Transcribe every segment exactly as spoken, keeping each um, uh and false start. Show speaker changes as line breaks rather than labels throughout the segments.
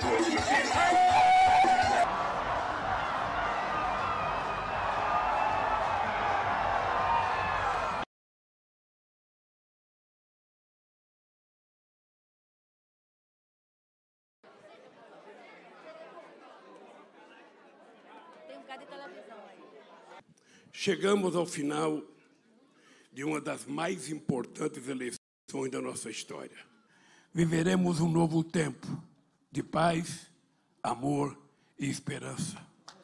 De televisão aí.
Chegamos ao final de uma das mais importantes eleições da nossa história. Viveremos um novo tempo de paz, amor e esperança.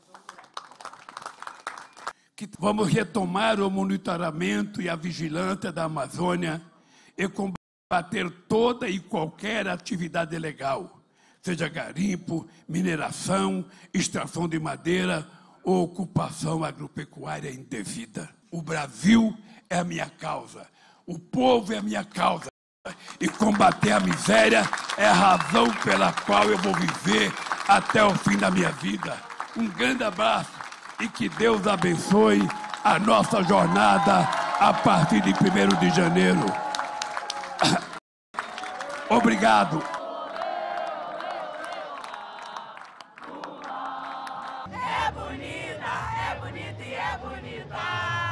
Que vamos retomar o monitoramento e a vigilância da Amazônia e combater toda e qualquer atividade ilegal, seja garimpo, mineração, extração de madeira ou ocupação agropecuária indevida. O Brasil é a minha causa, o povo é a minha causa, e combater a miséria é a razão pela qual eu vou viver até o fim da minha vida. Um grande abraço e que Deus abençoe a nossa jornada a partir de primeiro de janeiro. Obrigado.
É bonita, é bonita e é bonita.